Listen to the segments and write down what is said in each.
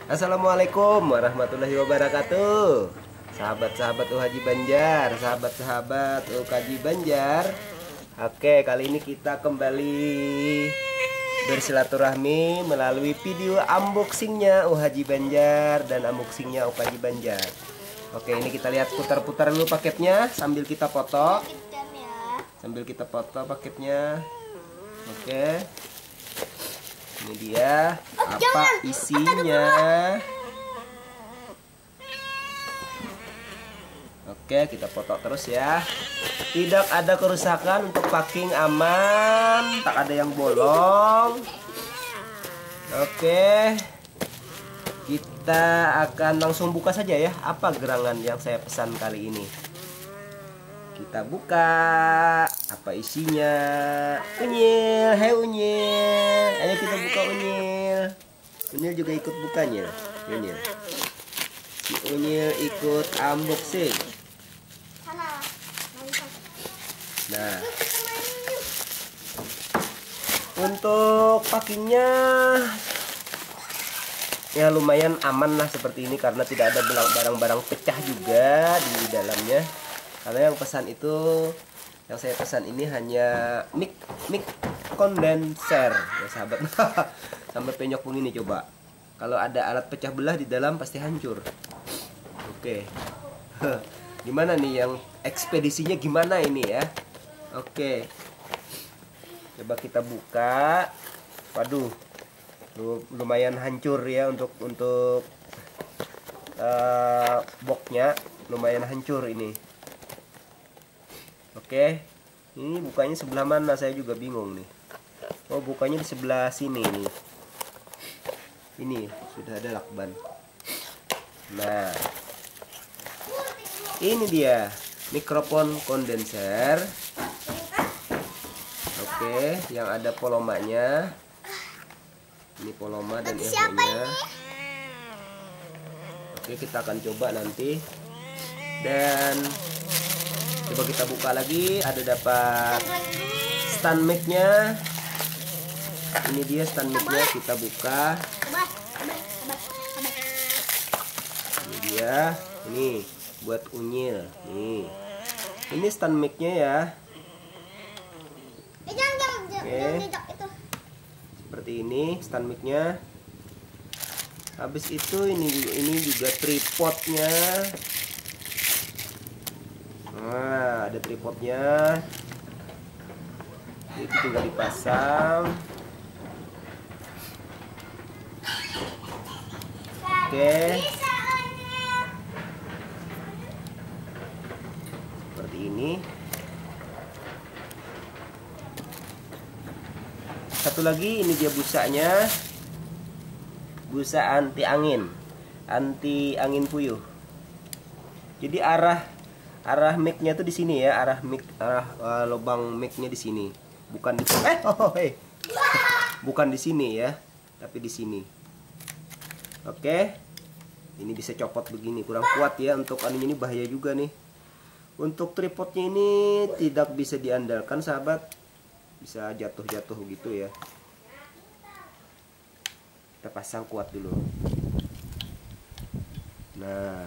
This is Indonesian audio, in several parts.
Assalamualaikum warahmatullahi wabarakatuh. Sahabat-sahabat Haji Banjar, sahabat-sahabat Haji Banjar. Oke, kali ini kita kembali bersilaturahmi melalui video unboxingnya Haji Banjar dan unboxingnya Haji Banjar. Oke, ini kita lihat putar-putar dulu paketnya sambil kita foto. Sambil kita foto paketnya. Oke. Ini dia apa isinya. Oke, kita foto terus ya. Tidak ada kerusakan, untuk packing aman, tak ada yang bolong. Oke, kita akan langsung buka saja ya. Apa gerangan yang saya pesan kali ini? Kita buka. Apa isinya? Unyil, hai Unyil. Ayo kita buka Unyil. Unyil juga ikut bukanya. Unyil. Si Unyil ikut unboxing. Nah, untuk packingnya ya lumayan aman lah seperti ini, karena tidak ada barang-barang pecah juga di dalamnya. Karena yang pesan itu, yang saya pesan ini hanya mic kondenser ya sahabat. Sampai penyok begini coba. Kalau ada alat pecah belah di dalam pasti hancur. Oke. Gimana nih yang ekspedisinya gimana ini ya? Oke. Coba kita buka. Waduh. Lumayan hancur ya untuk boxnya, lumayan hancur ini. Oke, ini bukanya sebelah mana? Saya juga bingung nih. Oh, bukanya di sebelah sini nih. Ini sudah ada lakban. Nah, ini dia mikrofon kondenser. Oke, yang ada polomanya. Ini poloma dan ehonya. Oke, kita akan coba nanti. Dan coba kita buka lagi, ada dapat stand mic-nya. Ini dia stand mic-nya, kita buka. Ini dia, ini buat Unyil. Nih. Ini stand mic-nya ya. Oke. Seperti ini stand mic-nya. Habis itu ini juga tripodnya. Nah, ada tripodnya. Itu juga dipasang. Oke. Seperti ini. Satu lagi, ini dia busanya. Busa anti angin puyuh. Jadi arah mic-nya tuh di sini ya, arah lubang mic-nya di sini, bukan di bukan di sini ya, tapi di sini. Oke, ini bisa copot begini, kurang kuat ya untuk anunya, ini bahaya juga nih. Untuk tripodnya ini tidak bisa diandalkan sahabat, bisa jatuh gitu ya. Kita pasang kuat dulu. Nah,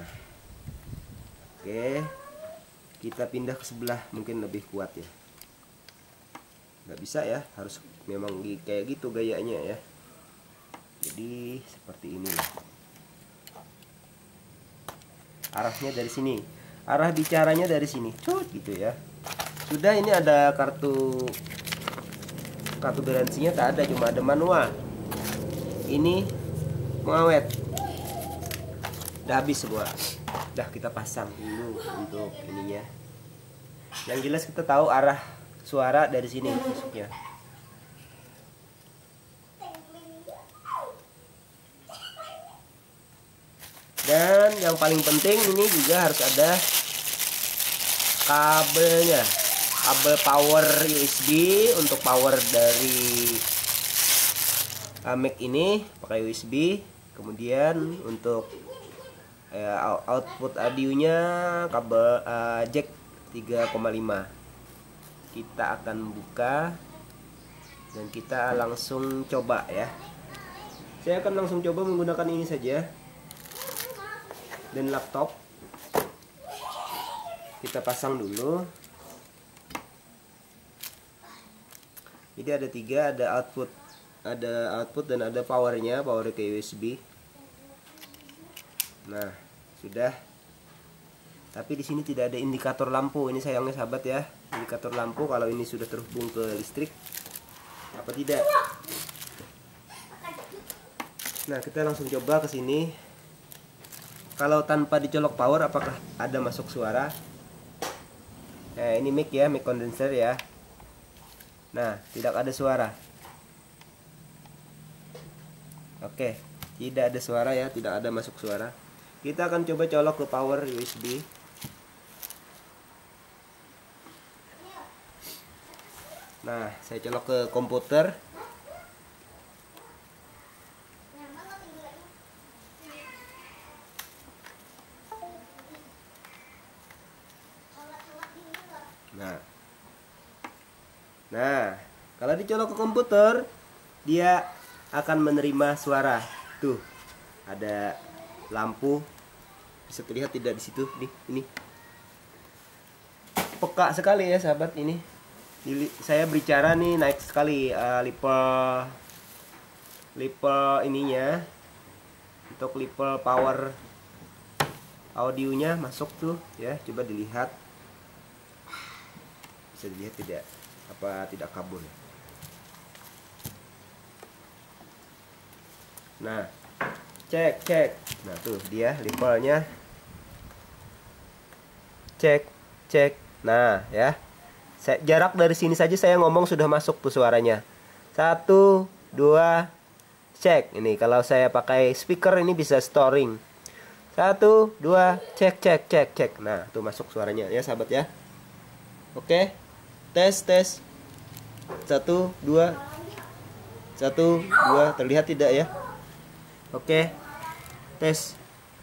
oke. Kita pindah ke sebelah, mungkin lebih kuat ya. Nggak bisa ya, harus memang kayak gitu gayanya ya. Jadi seperti ini. Arahnya dari sini, arah bicaranya dari sini, gitu ya. Sudah, ini ada kartu garansinya tak ada, cuma ada manual. Ini mengawet. Udah habis semua. Udah kita pasang dulu untuk ininya. Yang jelas kita tahu arah suara dari sini masuknya. Dan yang paling penting ini juga harus ada kabelnya. Kabel power USB untuk power dari mic ini pakai USB. Kemudian untuk output audionya kabel jack 3,5. Kita akan buka dan kita langsung coba ya. Saya akan langsung coba menggunakan ini saja. Dan laptop kita pasang dulu. Jadi ada tiga, ada output dan ada powernya, power ke USB. Nah, sudah. Tapi di sini tidak ada indikator lampu. Ini sayangnya sahabat ya, indikator lampu kalau ini sudah terhubung ke listrik apa tidak. Nah, kita langsung coba ke sini. Kalau tanpa dicolok power, apakah ada masuk suara? Ini mic ya, mic condenser ya. Nah, tidak ada suara. Oke, tidak ada suara ya, tidak ada masuk suara. Kita akan coba colok ke power USB. Nah, saya colok ke komputer. Nah, kalau dicolok ke komputer, dia akan menerima suara. Tuh, ada lampu. Bisa terlihat tidak di situ? Nih, ini. Peka sekali ya sahabat ini. Saya berbicara nih naik sekali level ininya. Untuk level power audionya masuk tuh ya. Coba dilihat. Bisa dilihat tidak? Apa tidak kabur? Nah, cek. Nah, tuh dia levelnya. Cek. Nah, ya. Jarak dari sini saja saya ngomong sudah masuk tuh suaranya. 1, 2, cek. Ini kalau saya pakai speaker ini bisa storing. 1, 2, cek. Nah, tuh masuk suaranya ya sahabat ya. Oke. Tes. 1, 2. Terlihat tidak ya? Oke. Tes.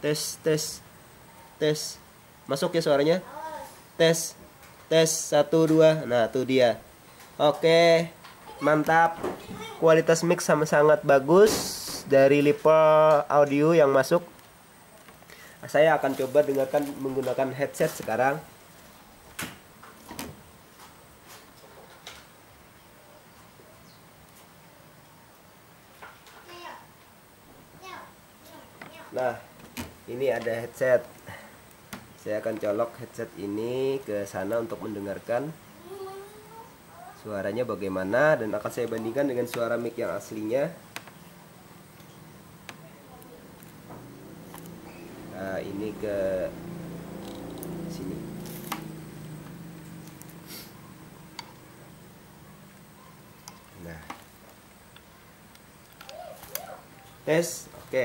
Masuk ya suaranya? Tes. 1, 2. Nah, tuh dia. Oke. Mantap. Kualitas mix sangat bagus dari level audio yang masuk. Saya akan coba dengarkan menggunakan headset sekarang. Nah, ini ada headset. Saya akan colok headset ini ke sana untuk mendengarkan suaranya bagaimana, dan akan saya bandingkan dengan suara mic yang aslinya. Nah, ini ke sini. Nah, tes, oke.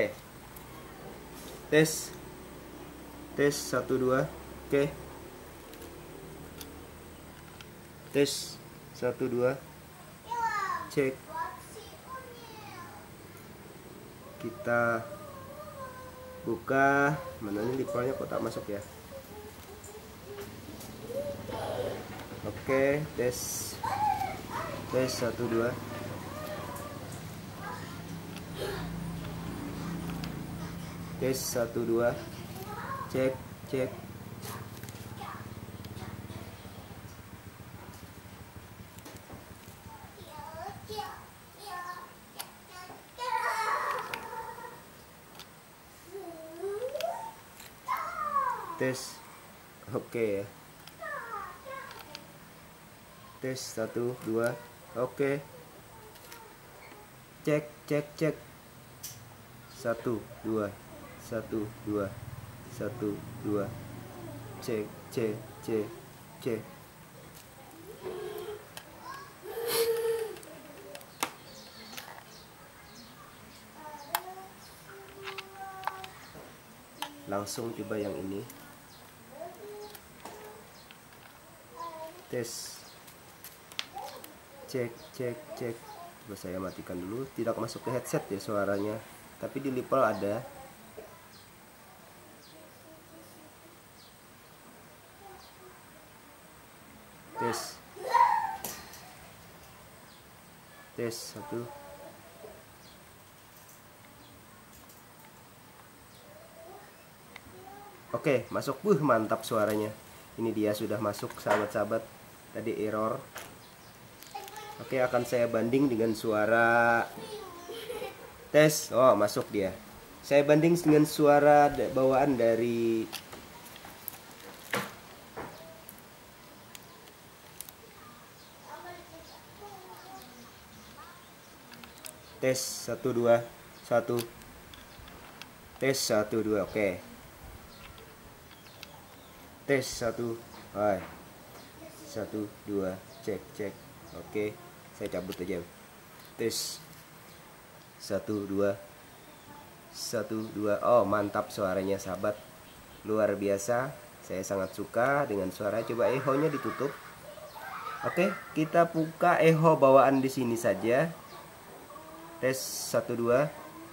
Tes 1, 2. Oke. Tes 1, 2. Cek. Kita buka. Mana ini levelnya kok tak masuk ya? Oke, tes 1, 2. Tes 1, 2. Cek. Tes. Oke. Tes 1, 2. Oke. Cek. 1, 2. 1, 2. Cek. Langsung coba yang ini. Tes. Cek. Coba saya matikan dulu. Tidak masuk ke headset ya suaranya, tapi di level ada. Tes 1. Oke, masuk. Mantap suaranya. Ini dia sudah masuk, sahabat-sahabat. Tadi error. Oke, akan saya banding dengan suara tes. Oh, masuk dia. Saya banding dengan suara bawaan dari tes 1 2 1. Tes 1 2. Oke. Tes 1. Hai. 1 2 cek cek. Oke, saya cabut aja. Tes 1 2 1 2. Oh, mantap suaranya, sahabat. Luar biasa. Saya sangat suka dengan suara. Coba echo-nya ditutup. Oke, kita buka echo bawaan di sini saja. Tes 1 2.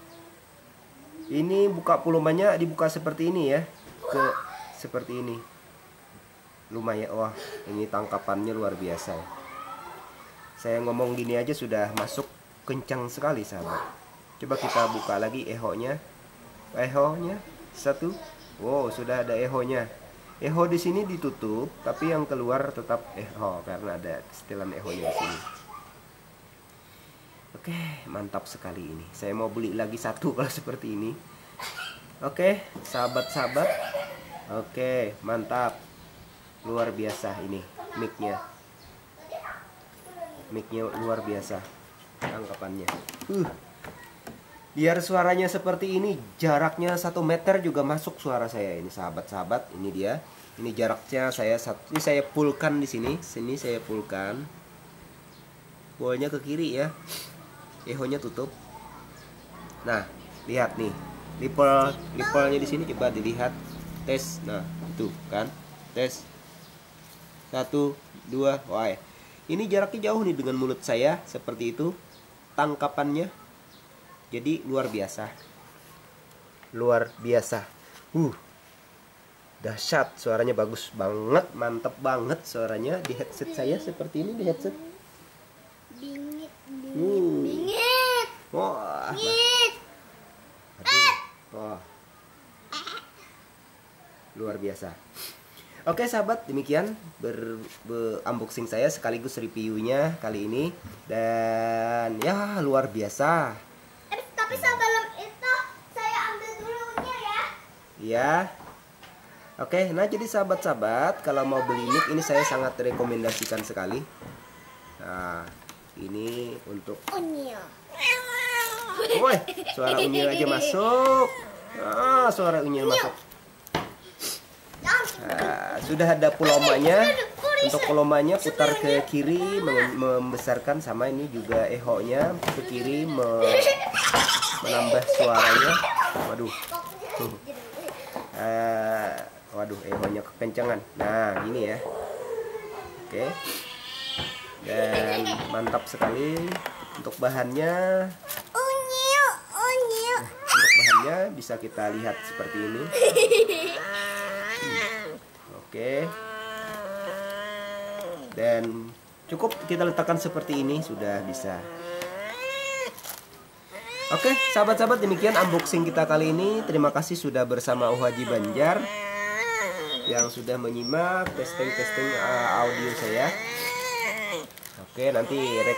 Ini buka volumenya dibuka seperti ini ya. Seperti ini. Lumayan. Wah, ini tangkapannya luar biasa. Saya ngomong gini aja sudah masuk kencang sekali, sahabat. Coba kita buka lagi echo-nya. Echo-nya 1. Wow, sudah ada echo-nya. Echo di sini ditutup, tapi yang keluar tetap echo karena ada setelan echo-nya di sini. Oke, mantap sekali ini. Saya mau beli lagi satu kalau seperti ini. Oke, sahabat-sahabat. Oke, mantap. Luar biasa ini mic-nya. Mic-nya luar biasa tangkapannya. Biar suaranya seperti ini, jaraknya 1 meter juga masuk suara saya ini, sahabat-sahabat. Ini dia. Ini jaraknya ini saya fullkan di sini. Sini saya fullkan. Bolanya ke kiri ya. Echo-nya tutup. Nah, lihat nih. Ripple-nya di sini coba dilihat. Tes. Nah, itu kan. Tes. 1 2. Wah. Ini jaraknya jauh nih dengan mulut saya, seperti itu tangkapannya. Jadi luar biasa. Luar biasa. Dahsyat, suaranya bagus banget, mantep banget suaranya di headset saya seperti ini di headset. Bingit, bingit. Wah. Bingit. Aduh. Wah. Luar biasa. Oke, sahabat, demikian unboxing saya sekaligus reviewnya kali ini. Dan ya luar biasa. Tapi sebelum itu saya ambil dulu unnya ya. Iya. Oke, nah jadi sahabat-sahabat, kalau mau beli mic ini saya sangat rekomendasikan sekali. Nah, ini untuk Unyil. woi, suara unyil aja masuk. Ah, suara unyil masuk. Nah, sudah ada volumenya. Untuk volumenya putar ke kiri membesarkan, sama ini juga echo-nya ke kiri menambah suaranya. Waduh. Waduh, echo-nya kekencangan. Nah, gini ya. Oke. Dan mantap sekali untuk bahannya. Unyil, unyil. Untuk bahannya bisa kita lihat seperti ini. Oke. Dan cukup kita letakkan seperti ini sudah bisa. Oke, sahabat-sahabat, demikian unboxing kita kali ini. Terima kasih sudah bersama Haji Banjar yang sudah menyimak testing audio saya. Oke, nanti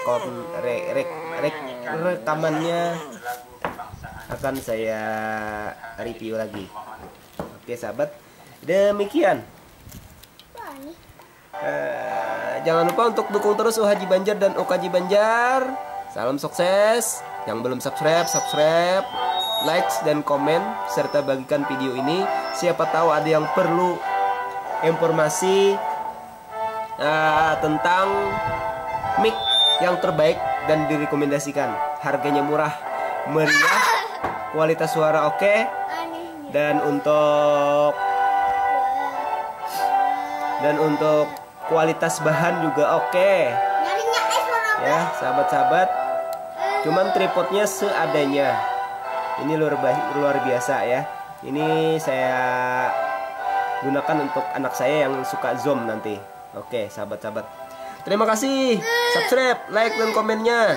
rekamannya akan saya review lagi. Oke, sahabat, demikian. Jangan lupa untuk dukung terus Haji Banjar dan Haji Banjar. Salam sukses. Yang belum subscribe, like dan komen serta bagikan video ini. Siapa tahu ada yang perlu informasi tentang mic yang terbaik dan direkomendasikan. Harganya murah, meriah, kualitas suara oke, dan untuk kualitas bahan juga oke. Ya, sahabat-sahabat. Cuman tripodnya seadanya. Ini luar biasa ya. Ini saya gunakan untuk anak saya yang suka zoom nanti. Oke, sahabat-sahabat. Terima kasih. Subscribe, like dan komennya.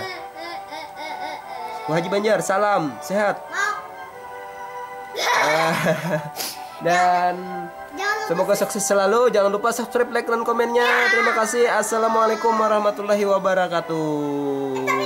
Haji Banjar, salam sehat. Dan Jangan lupa semoga sukses selalu. Jangan lupa subscribe, like, dan komennya. Terima kasih. Assalamualaikum warahmatullahi wabarakatuh.